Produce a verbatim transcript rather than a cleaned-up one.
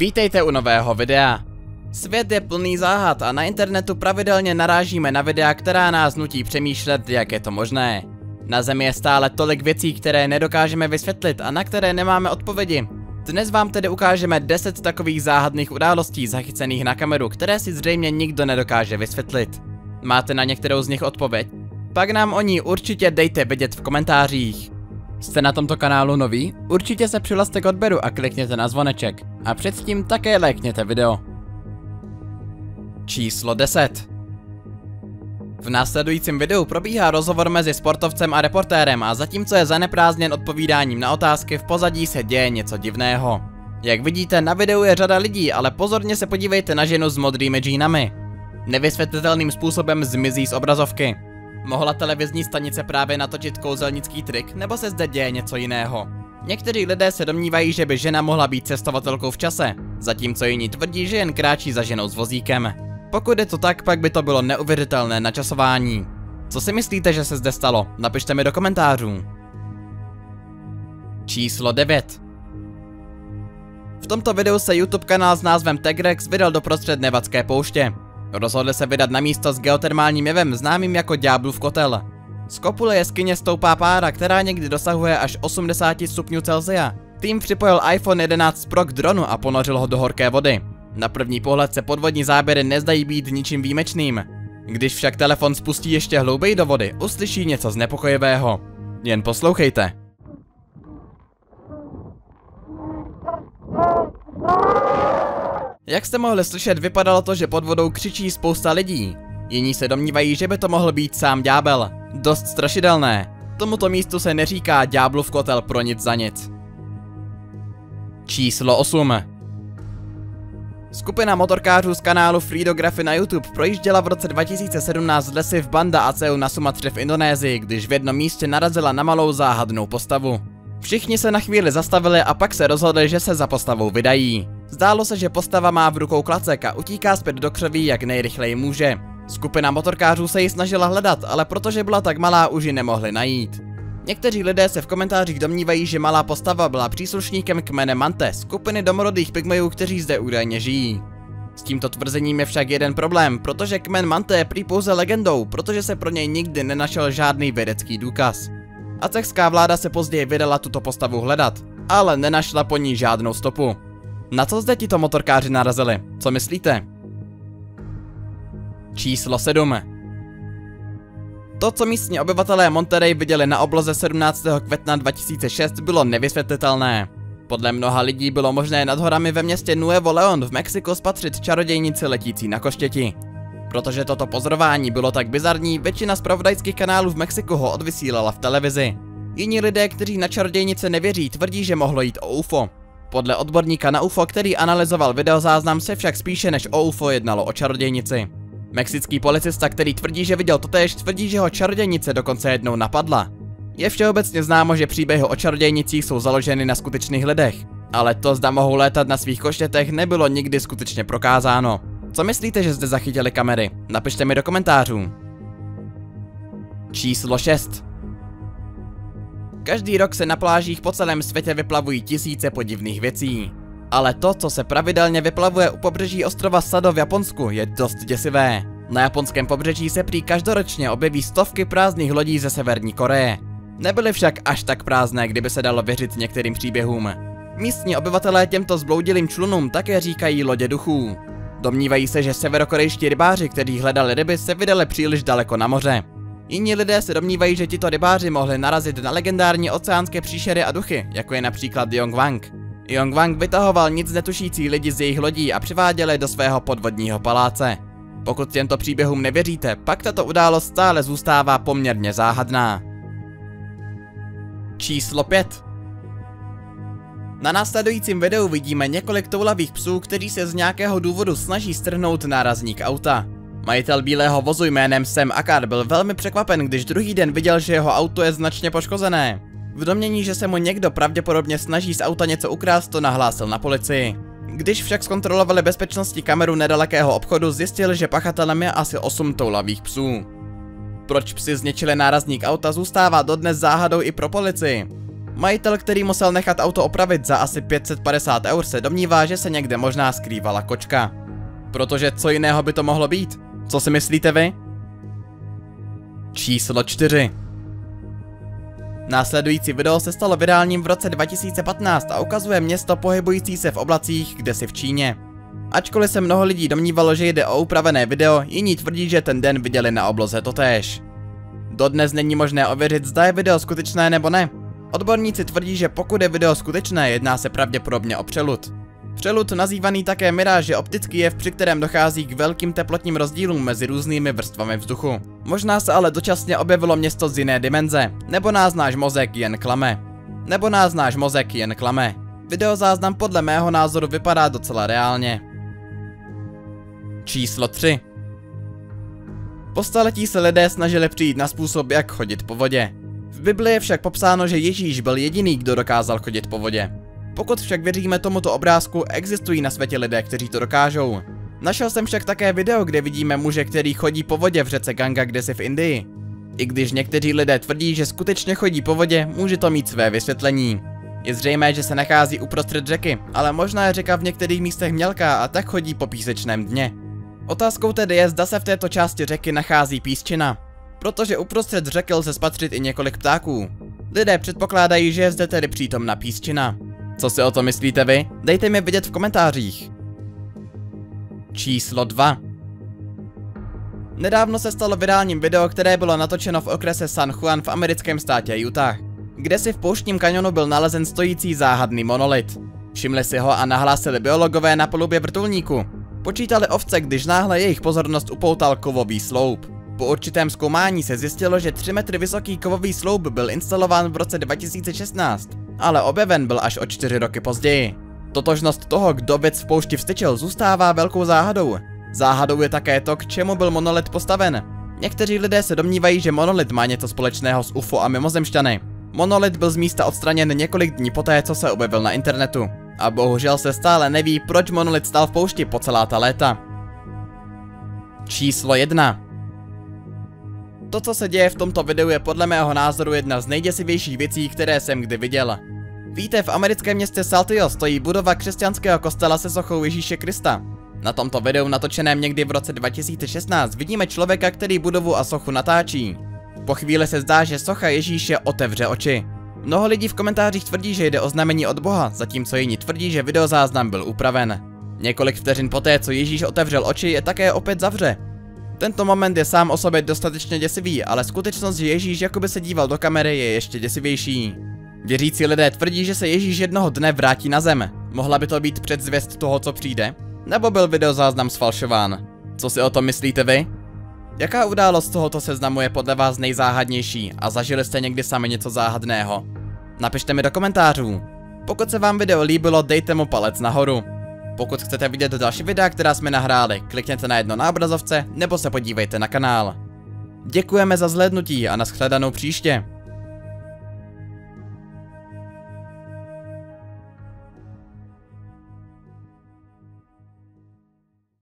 Vítejte u nového videa. Svět je plný záhad a na internetu pravidelně narážíme na videa, která nás nutí přemýšlet, jak je to možné. Na Zemi je stále tolik věcí, které nedokážeme vysvětlit a na které nemáme odpovědi. Dnes vám tedy ukážeme deset takových záhadných událostí zachycených na kameru, které si zřejmě nikdo nedokáže vysvětlit. Máte na některou z nich odpověď? Pak nám o ní určitě dejte vědět v komentářích. Jste na tomto kanálu noví? Určitě se přihlaste k odběru a klikněte na zvoneček. A předtím také lajkněte video. Číslo deset. V následujícím videu probíhá rozhovor mezi sportovcem a reportérem a zatímco je zaneprázdněn odpovídáním na otázky, v pozadí se děje něco divného. Jak vidíte, na videu je řada lidí, ale pozorně se podívejte na ženu s modrými džínami. Nevysvětlitelným způsobem zmizí z obrazovky. Mohla televizní stanice právě natočit kouzelnický trik, nebo se zde děje něco jiného? Někteří lidé se domnívají, že by žena mohla být cestovatelkou v čase, zatímco jiní tvrdí, že jen kráčí za ženou s vozíkem. Pokud je to tak, pak by to bylo neuvěřitelné načasování. Co si myslíte, že se zde stalo? Napište mi do komentářů. Číslo devět. V tomto videu se YouTube kanál s názvem Tegrex vydal doprostřed Nevadské pouště. Rozhodli se vydat na místo s geotermálním jevem známým jako Ďáblův kotel. Z kopule jeskyně stoupá pára, která někdy dosahuje až osmdesát stupňů Celsia. Tým připojil iPhone jedenáct Pro k dronu a ponořil ho do horké vody. Na první pohled se podvodní záběry nezdají být ničím výjimečným. Když však telefon spustí ještě hlouběji do vody, uslyší něco znepokojivého. Jen poslouchejte. Jak jste mohli slyšet, vypadalo to, že pod vodou křičí spousta lidí. Jiní se domnívají, že by to mohl být sám ďábel. Dost strašidelné. Tomuto místu se neříká Ďáblův kotel pro nic za nic. Číslo osm. Skupina motorkářů z kanálu Freedography na YouTube projížděla v roce dva tisíce sedmnáct lesy v Banda Aceu na Sumatře v Indonésii, když v jednom místě narazila na malou záhadnou postavu. Všichni se na chvíli zastavili a pak se rozhodli, že se za postavou vydají. Zdálo se, že postava má v rukou klacek a utíká zpět do křoví, jak nejrychleji může. Skupina motorkářů se ji snažila hledat, ale protože byla tak malá, už ji nemohli najít. Někteří lidé se v komentářích domnívají, že malá postava byla příslušníkem kmene Mante, skupiny domorodých pygmejů, kteří zde údajně žijí. S tímto tvrzením je však jeden problém, protože kmen Mante je prý pouze legendou, protože se pro něj nikdy nenašel žádný vědecký důkaz. Aztekská vláda se později vydala tuto postavu hledat, ale nenašla po ní žádnou stopu. Na co zde tito motorkáři narazili? Co myslíte? Číslo sedm. To, co místní obyvatelé Monterey viděli na obloze sedmnáctého května dva tisíce šest, bylo nevysvětlitelné. Podle mnoha lidí bylo možné nad horami ve městě Nuevo León v Mexiku spatřit čarodějnici letící na koštěti. Protože toto pozorování bylo tak bizarní, většina zpravodajských kanálů v Mexiku ho odvysílala v televizi. Jiní lidé, kteří na čarodějnice nevěří, tvrdí, že mohlo jít o U F O. Podle odborníka na U F O, který analyzoval videozáznam, se však spíše než o U F O jednalo o čarodějnici. Mexický policista, který tvrdí, že viděl totéž, tvrdí, že ho čarodějnice dokonce jednou napadla. Je všeobecně známo, že příběhy o čarodějnicích jsou založeny na skutečných lidech, ale to, zda mohou létat na svých koštětech, nebylo nikdy skutečně prokázáno. Co myslíte, že zde zachytili kamery? Napište mi do komentářů. Číslo šest. Každý rok se na plážích po celém světě vyplavují tisíce podivných věcí. Ale to, co se pravidelně vyplavuje u pobřeží ostrova Sado v Japonsku, je dost děsivé. Na japonském pobřeží se prý každoročně objeví stovky prázdných lodí ze Severní Koreje. Nebyly však až tak prázdné, kdyby se dalo věřit některým příběhům. Místní obyvatelé těmto zbloudilým člunům také říkají lodě duchů. Domnívají se, že severokorejští rybáři, kteří hledali ryby, se vydali příliš daleko na moře. Jiní lidé se domnívají, že tito rybáři mohli narazit na legendární oceánské příšery a duchy, jako je například Yongwang. Yongwang vytahoval nic netušící lidi z jejich lodí a přiváděl je do svého podvodního paláce. Pokud těmto příběhům nevěříte, pak tato událost stále zůstává poměrně záhadná. Číslo pět. Na následujícím videu vidíme několik toulavých psů, kteří se z nějakého důvodu snaží strhnout nárazník auta. Majitel bílého vozu jménem Sam Akar byl velmi překvapen, když druhý den viděl, že jeho auto je značně poškozené. V domnění, že se mu někdo pravděpodobně snaží z auta něco ukrást, to nahlásil na policii. Když však zkontrolovali bezpečnostní kameru nedalekého obchodu, zjistili, že pachatelem je asi osm toulavých psů. Proč psi zničili nárazník auta, zůstává dodnes záhadou i pro policii. Majitel, který musel nechat auto opravit za asi pět set padesát eur, se domnívá, že se někde možná skrývala kočka. Protože co jiného by to mohlo být? Co si myslíte vy? Číslo čtyři. Následující video se stalo virálním v roce dva tisíce patnáct a ukazuje město pohybující se v oblacích kdesi v Číně. Ačkoliv se mnoho lidí domnívalo, že jde o upravené video, jiní tvrdí, že ten den viděli na obloze totéž. Dodnes není možné ověřit, zda je video skutečné nebo ne. Odborníci tvrdí, že pokud je video skutečné, jedná se pravděpodobně o přelud. Přelud, nazývaný také miráž, je optický jev, při kterém dochází k velkým teplotním rozdílům mezi různými vrstvami vzduchu. Možná se ale dočasně objevilo město z jiné dimenze, nebo nás náš mozek jen klame. Nebo nás náš mozek jen klame. Videozáznam podle mého názoru vypadá docela reálně. Číslo tři. Po staletí se lidé snažili přijít na způsob, jak chodit po vodě. V Bibli je však popsáno, že Ježíš byl jediný, kdo dokázal chodit po vodě. Pokud však věříme tomuto obrázku, existují na světě lidé, kteří to dokážou. Našel jsem však také video, kde vidíme muže, který chodí po vodě v řece Ganga kdesi v Indii. I když někteří lidé tvrdí, že skutečně chodí po vodě, může to mít své vysvětlení. Je zřejmé, že se nachází uprostřed řeky, ale možná je řeka v některých místech mělká a tak chodí po písečném dně. Otázkou tedy je, zda se v této části řeky nachází písčina. Protože uprostřed řeky lze spatřit i několik ptáků. Lidé předpokládají, že je zde tedy přítomna písčina. Co si o to myslíte vy? Dejte mi vědět v komentářích. Číslo dva. Nedávno se stalo virálním video, které bylo natočeno v okrese San Juan v americkém státě Utah, kde si v pouštním kanionu byl nalezen stojící záhadný monolit. Všimli si ho a nahlásili biologové na palubě vrtulníku. Počítali ovce, když náhle jejich pozornost upoutal kovový sloup. Po určitém zkoumání se zjistilo, že tři metry vysoký kovový sloup byl instalován v roce dva tisíce šestnáct, ale objeven byl až o čtyři roky později. Totožnost toho, kdo věc v poušti vstyčil, zůstává velkou záhadou. Záhadou je také to, k čemu byl monolit postaven. Někteří lidé se domnívají, že monolit má něco společného s U F O a mimozemšťany. Monolit byl z místa odstraněn několik dní poté, co se objevil na internetu. A bohužel se stále neví, proč monolit stál v poušti po celá ta léta. Číslo jedna. To, co se děje v tomto videu, je podle mého názoru jedna z nejděsivějších věcí, které jsem kdy viděl. Víte, v americkém městě Saltillo stojí budova křesťanského kostela se sochou Ježíše Krista. Na tomto videu, natočeném někdy v roce dva tisíce šestnáct, vidíme člověka, který budovu a sochu natáčí. Po chvíli se zdá, že socha Ježíše otevře oči. Mnoho lidí v komentářích tvrdí, že jde o znamení od Boha, zatímco jiní tvrdí, že videozáznam byl upraven. Několik vteřin poté, co Ježíš otevřel oči, je také opět zavře. Tento moment je sám o sobě dostatečně děsivý, ale skutečnost, že Ježíš jakoby se díval do kamery, je ještě děsivější. Věřící lidé tvrdí, že se Ježíš jednoho dne vrátí na zem. Mohla by to být předzvěst toho, co přijde? Nebo byl videozáznam sfalšován? Co si o tom myslíte vy? Jaká událost tohoto seznamu je podle vás nejzáhadnější a zažili jste někdy sami něco záhadného? Napište mi do komentářů. Pokud se vám video líbilo, dejte mu palec nahoru. Pokud chcete vidět další videa, která jsme nahráli, klikněte na jedno na obrazovce nebo se podívejte na kanál. Děkujeme za zhlédnutí a nashledanou příště.